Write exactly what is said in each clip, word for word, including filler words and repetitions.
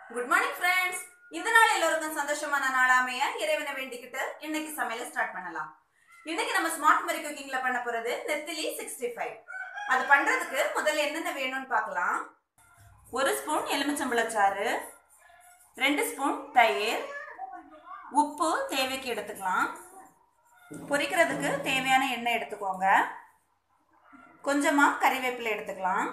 Good morning friends. இந்த நாள் எல்லாருக்கும் சந்தோஷமான நாளாமைய இறைவனை வேண்டிக்கிட்டு இன்னைக்கு சமையல ஸ்டார்ட் பண்ணலாம். இன்னைக்கு நம்ம ஸ்மார்ட் மரி குக்கிங்ல பண்ண போறது நெத்திலி சிக்ஸ்டி ஃபைவ். அது பண்றதுக்கு முதல்ல என்னென்ன வேணும்னு பார்க்கலாம். ஒரு ஸ்பூன் எலுமிச்சம்பழச்சாறு, ரெண்டு ஸ்பூன் தயிர், உப்பு தேவைக்கு எடுத்துக்கலாம். பொரிக்கிறதுக்கு தேவையான எண்ணெய் எடுத்துக்கோங்க. கொஞ்சமா கறிவேப்பிலை எடுத்துக்கலாம்.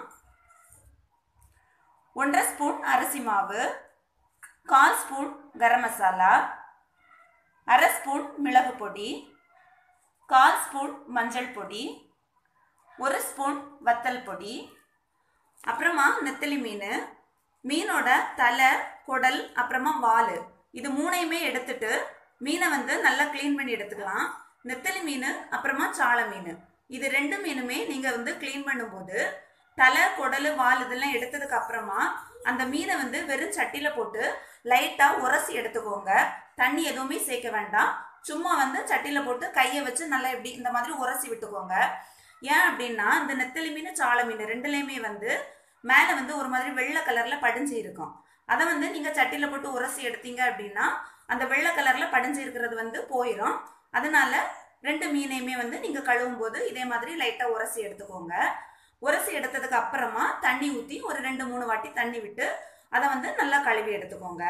ஒன்றரை ஸ்பூன் அரிசி மாவு, கால் ஸ்பூன் கரம் மசாலா, அரை ஸ்பூன் மிளகு பொடி, கால் ஸ்பூன் மஞ்சள் பொடி, ஒரு ஸ்பூன் வத்தல் பொடி, அப்புறமா நெத்திலி மீன். மீனோட தலை, குடல், அப்புறமா வால் இது மூணையுமே எடுத்துட்டு மீனை வந்து நல்லா க்ளீன் பண்ணி எடுத்துக்கலாம். நெத்திலி மீன் அப்புறமா சாளை மீன் இது ரெண்டு மீனுமே நீங்கள் வந்து க்ளீன் பண்ணும்போது தலை, குடல், வால் இதெல்லாம் எடுத்ததுக்கு அப்புறமா அந்த மீனை வந்து வெறும் சட்டியில் போட்டு லைட்டாக உரசி எடுத்துக்கோங்க. தண்ணி எதுவுமே சேர்க்க வேண்டாம். சும்மா வந்து சட்டியில் போட்டு கையை வச்சு நல்லா இப்படி இந்த மாதிரி உரசி விட்டுக்கோங்க. ஏன் அப்படின்னா இந்த நெத்திலி மீன், சாளை மீன் ரெண்டுலேயுமே வந்து மேலே வந்து ஒரு மாதிரி வெள்ளை கலரில் படிஞ்சு இருக்கும். அதை வந்து நீங்கள் சட்டியில் போட்டு உரசி எடுத்தீங்க அப்படின்னா அந்த வெள்ளை கலரில் படிஞ்சு இருக்கிறது வந்து போயிடும். அதனால ரெண்டு மீனையுமே வந்து நீங்கள் கழுவும் போது இதே மாதிரி லைட்டாக உரசி எடுத்துக்கோங்க. உரசி எடுத்ததுக்கு அப்புறமா தண்ணி ஊற்றி ஒரு ரெண்டு மூணு வாட்டி தண்ணி விட்டு அதை வந்து நல்லா கழுவி எடுத்துக்கோங்க.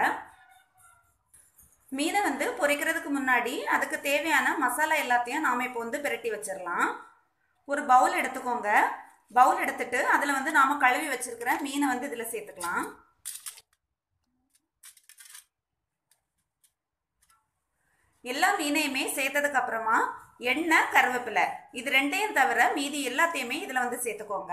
மீனை வந்து பொரிக்கிறதுக்கு முன்னாடி அதுக்கு தேவையான மசாலா எல்லாத்தையும் நாம் இப்போ வந்து பிரட்டி வச்சிடலாம். ஒரு பவுல் எடுத்துக்கோங்க. பவுல் எடுத்துட்டு அதில் வந்து நாம் கழுவி வச்சிருக்கிற மீனை வந்து இதில் சேர்த்துக்கலாம். எல்லா மீனையுமே சேர்த்ததுக்கு அப்புறமா எண்ணெய், கருவேப்பிலை இது ரெண்டையும் தவிர மீதி எல்லாத்தையுமே இதில் வந்து சேர்த்துக்கோங்க.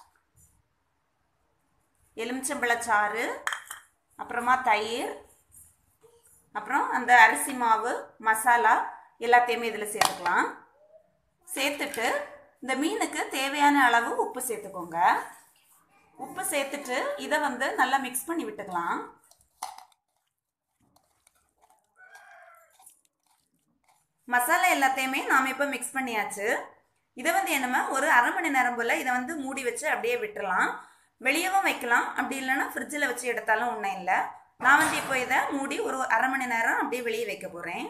எலுமிச்சம்பழச்சாறு, அப்புறமா தயிர், அப்புறம் அந்த அரிசி மாவு, மசாலா எல்லாத்தையுமே இதில் சேர்த்துக்கலாம். சேர்த்துட்டு இந்த மீனுக்கு தேவையான அளவு உப்பு சேர்த்துக்கோங்க. உப்பு சேர்த்துட்டு இதை வந்து நல்லா மிக்ஸ் பண்ணி விட்டுக்கலாம். மசாலா எல்லாத்தையுமே நாம் இப்போ மிக்ஸ் பண்ணியாச்சு. இதை வந்து என்னமா ஒரு அரை மணி நேரம் போல் இதை வந்து மூடி வச்சு அப்படியே விட்டுறலாம். வெளியவும் வைக்கலாம், அப்படி இல்லைன்னா ஃப்ரிட்ஜில் வச்சு எடுத்தாலும் ஒன்றும் இல்லை. நான் வந்து இப்போ இதை மூடி ஒரு அரை மணி நேரம் அப்படியே வெளியே வைக்க போகிறேன்.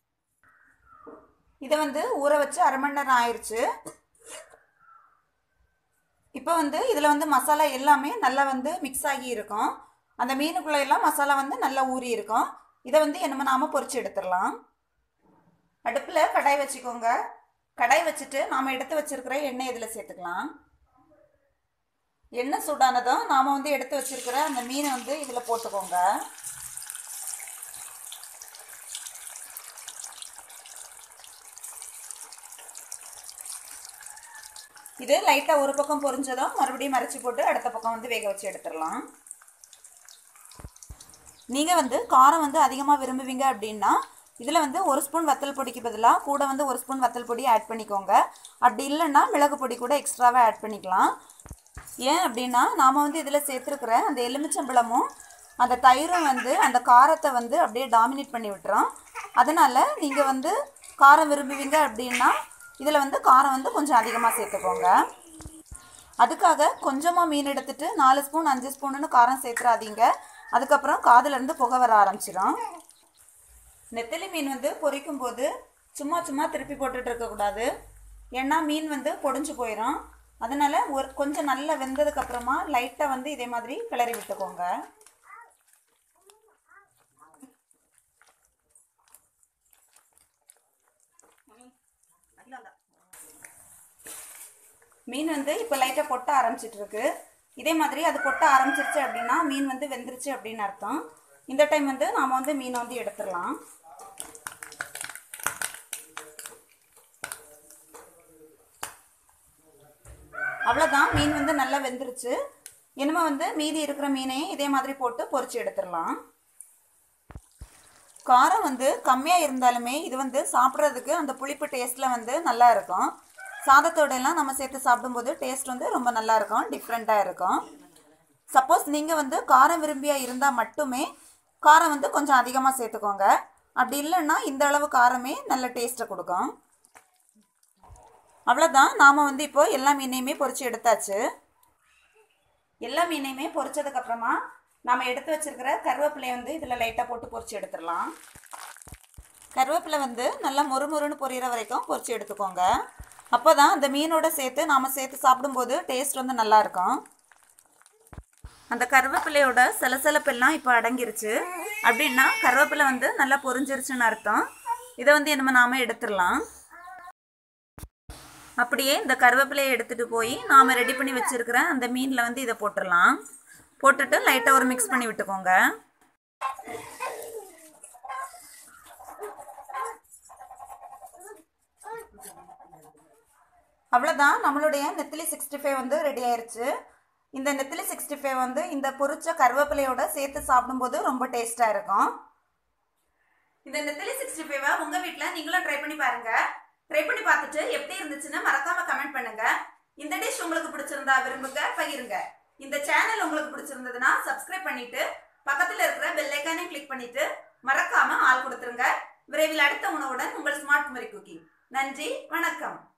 இதை வந்து ஊற வச்சு அரை மணி நேரம் ஆயிடுச்சு. இப்போ வந்து இதில் வந்து மசாலா எல்லாமே நல்லா வந்து மிக்ஸ் ஆகி இருக்கும். அந்த மீனுக்குள்ளே எல்லாம் மசாலா வந்து நல்லா ஊறி இருக்கும். இதை வந்து என்னமோ நாம் பொரிச்சு எடுத்துடலாம். அடுப்பில் கடாய் வச்சுக்கோங்க. கடாய் வச்சுட்டு நாம் எடுத்து வச்சிருக்கிற எண்ணெய் இதில் சேர்த்துக்கலாம். எண்ணெய் சூடானதும் நாம் வந்து எடுத்து வச்சிருக்கிற அந்த மீனை வந்து இதில் போட்டுக்கோங்க. இது லைட்டாக ஒரு பக்கம் பொரிஞ்சதும் மறுபடியும் மறைச்சி போட்டு அடுத்த பக்கம் வந்து வேக வச்சு எடுத்துடலாம். நீங்கள் வந்து காரம் வந்து அதிகமாக விரும்புவீங்க அப்படின்னா இதில் வந்து ஒரு ஸ்பூன் வத்தல் பொடிக்கு பதிலாக கூட வந்து ஒரு ஸ்பூன் வத்தல் பொடி ஆட் பண்ணிக்கோங்க. அப்படி இல்லைன்னா மிளகு பொடி கூட எக்ஸ்ட்ராவாக ஆட் பண்ணிக்கலாம். ஏன் அப்படின்னா நாம் வந்து இதில் சேர்த்துருக்கிற அந்த எலுமிச்சம்பழமும் அந்த தயிரும் வந்து அந்த காரத்தை வந்து அப்படியே டாமினேட் பண்ணி விட்டுறோம். அதனால் நீங்கள் வந்து காரம் விரும்புவீங்க அப்படின்னா இதில் வந்து காரம் வந்து கொஞ்சம் அதிகமாக சேர்த்துக்கோங்க. அதுக்காக கொஞ்சமாக மீன் எடுத்துகிட்டு நாலு ஸ்பூன் அஞ்சு ஸ்பூனுன்னு காரம் சேர்த்துறாதீங்க. அதுக்கப்புறம் காதுலேருந்து புகை வர ஆரம்பிச்சிடும். நெத்திலி மீன் வந்து பொரிக்கும் போது சும்மா சும்மா திருப்பி போட்டுட்டு இருக்கக்கூடாது. ஏன்னா மீன் வந்து பொடிஞ்சு போயிடும். அதனால் ஒரு கொஞ்சம் நல்லா வெந்ததுக்கப்புறமா லைட்டாக வந்து இதே மாதிரி கிளறி விட்டுக்கோங்க. மீன் வந்து இப்போ லைட்டாக கொட்ட ஆரம்பிச்சிட்ருக்கு. இதே மாதிரி அது கொட்ட ஆரம்பிச்சிருச்சு அப்படின்னா மீன் வந்து வெந்துருச்சு அப்படின்னு அர்த்தம். இந்த டைம் வந்து நாம் வந்து மீனை வந்து எடுத்துடலாம். அவ்வளோதான், மீன் வந்து நல்லா வெந்துருச்சு. இனிமே வந்து மீதி இருக்கிற மீனையும் இதே மாதிரி போட்டு பொரிச்சு எடுத்துடலாம். காரம் வந்து கம்மியாக இருந்தாலுமே இது வந்து சாப்பிட்றதுக்கு அந்த புளிப்பு டேஸ்ட்டில் வந்து நல்லா இருக்கும். சாதத்தோடெல்லாம் நம்ம சேர்த்து சாப்பிடும்போது டேஸ்ட் வந்து ரொம்ப நல்லா இருக்கும், டிஃப்ரெண்ட்டாக இருக்கும். சப்போஸ் நீங்கள் வந்து காரம் விரும்பியாக இருந்தால் மட்டுமே காரம் வந்து கொஞ்சம் அதிகமாக சேர்த்துக்கோங்க. அப்படி இல்லைன்னா இந்த அளவு காரமே நல்ல டேஸ்ட்டை கொடுக்கும். அவ்வளோதான், நாம் வந்து இப்போது எல்லா மீனையுமே பொரித்து எடுத்தாச்சு. எல்லா மீனையுமே பொரிச்சதுக்கப்புறமா நாம் எடுத்து வச்சிருக்கிற கருவேப்பிலையை வந்து இதில் லைட்டாக போட்டு பொரிச்சு எடுத்துடலாம். கருவேப்பிலை வந்து நல்லா மொறுமொறுன்னு பொரியிற வரைக்கும் பொரிச்சு எடுத்துக்கோங்க. அப்போ தான் அந்த மீனோட சேர்த்து நாம் சேர்த்து சாப்பிடும்போது டேஸ்ட் வந்து நல்லாயிருக்கும். அந்த கருவேப்பிலையோட சலசலப்பெல்லாம் இப்போ அடங்கிருச்சு. அப்படின்னா கருவேப்பிலை வந்து நல்லா பொரிஞ்சிருச்சுன்னு அர்த்தம். இதை வந்து நம்ம நாம் எடுத்துடலாம். அப்படியே இந்த கருவேப்பிலையை எடுத்துகிட்டு போய் நாம் ரெடி பண்ணி வச்சுருக்கிற அந்த மீனில் வந்து இதை போட்டுடலாம். போட்டுட்டு லைட்டாக ஒரு மிக்ஸ் பண்ணி விட்டுக்கோங்க. அவ்வளோதான், நம்மளுடைய நெத்திலி சிக்ஸ்டி ஃபைவ் வந்து ரெடி ஆயிடுச்சு. இந்த நெத்திலி சிக்ஸ்டி ஃபைவ் வந்து இந்த பொரிச்ச கருவேப்பிலையோட சேர்த்து சாப்பிடும்போது ரொம்ப டேஸ்ட்டாக இருக்கும். இந்த நெத்திலி சிக்ஸ்டி ஃபைவை உங்கள் வீட்டில் நீங்களும் ட்ரை பண்ணி பாருங்கள். ட்ரை பண்ணி பார்த்துட்டு எப்படி இருந்துச்சுன்னு மறக்காமல் கமெண்ட் பண்ணுங்கள். இந்த டிஷ் உங்களுக்கு பிடிச்சிருந்தா விரும்புங்க, பகிருங்க. இந்த சேனல் உங்களுக்கு பிடிச்சிருந்ததுன்னா சப்ஸ்கிரைப் பண்ணிட்டு பக்கத்தில் இருக்கிற பெல் ஐக்கானை கிளிக் பண்ணிட்டு மறக்காம ஆள் கொடுத்துருங்க. விரைவில் அடுத்த உணவுடன் உங்கள் ஸ்மார்ட் குமரி குக்கிங். நன்றி, வணக்கம்.